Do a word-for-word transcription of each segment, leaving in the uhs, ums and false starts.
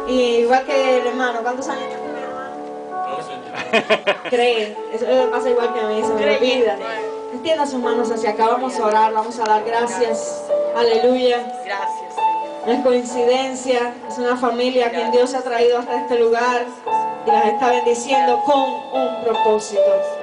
Y igual que el hermano, ¿cuántos años tiene mi hermano? Cree, eso me pasa igual que a mí, se me olvida. Extienda sus manos hacia acá, vamos a orar, vamos a dar gracias. Aleluya. Gracias. No es coincidencia, es una familia a quien Dios ha traído hasta este lugar y las está bendiciendo con un propósito.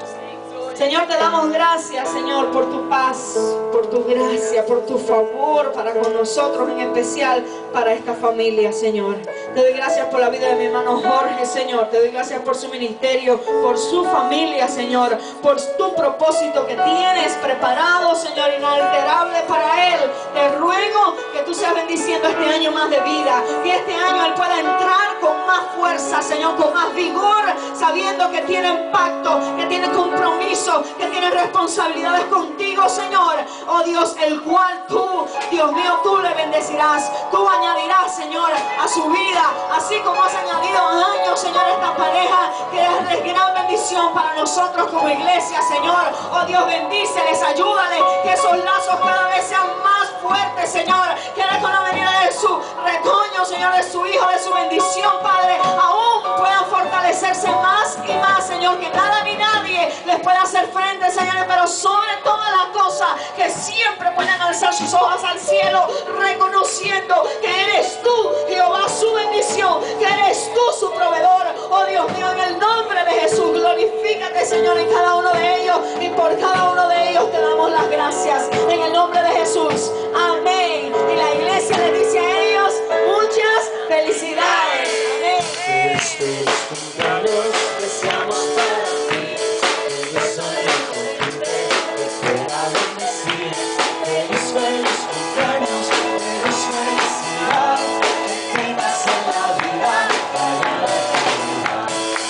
Señor, te damos gracias, Señor, por tu paz, por tu gracia, por tu favor para con nosotros, en especial para esta familia, Señor. Te doy gracias por la vida de mi hermano Jorge, Señor. Te doy gracias por su ministerio, por su familia, Señor, por tu propósito que tienes preparado, Señor, inalterable para él. Te ruego que tú seas bendiciendo este año más de vida, que este año él pueda entrar con más fuerza, Señor, con más vigor, sabiendo que tiene impacto, que tiene compromiso, que tiene responsabilidades contigo, Señor. Oh Dios, el cual tú, Dios mío, tú le bendecirás, tú añadirás, Señor, a su vida, así como has añadido años, Señor, a esta pareja, que es de gran bendición para nosotros como iglesia, Señor. Oh Dios, bendíceles, ayúdale, que esos lazos cada vez sean más fuertes, Señor, que con la venida de su retoño, Señor, de su hijo, de su bendición, Padre, aún puedan fortalecerse más y más, Señor, que nada ni nadie les pueda hacer frente, Señor, pero sobre todas las cosas, que siempre puedan alzar sus ojos al cielo, reconociendo que eres tú, Jehová, su bendición, que eres tú su proveedor. Oh Dios mío, en el nombre de Jesús, glorifícate, Señor, en cada uno de ellos, y por cada uno de ellos te damos las gracias, en el nombre de Jesús, amén. Y la iglesia le dice a ellos, muchas felicidades, amén. Feliz, feliz cumpleaños, deseamos para ti. Feliz año con gente que quiera bendecir. Feliz, feliz cumpleaños, feliz felicidad. Que tengas en la vida para la eternidad.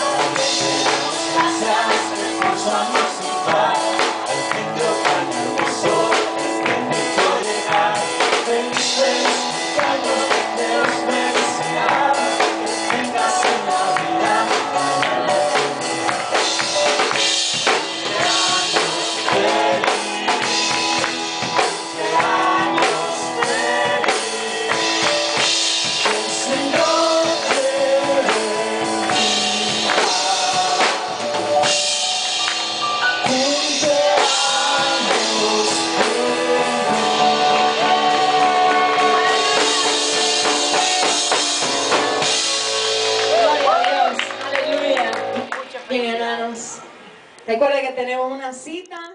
Damos gracias por su amor sin par. Al fin de tan hermoso este mundo llegar. Feliz, feliz cumpleaños, feliz felicidad. Que tengas en la vida para la eternidad. Gloria a Dios, aleluya. Bien, hermanos, recuerden que tenemos una cita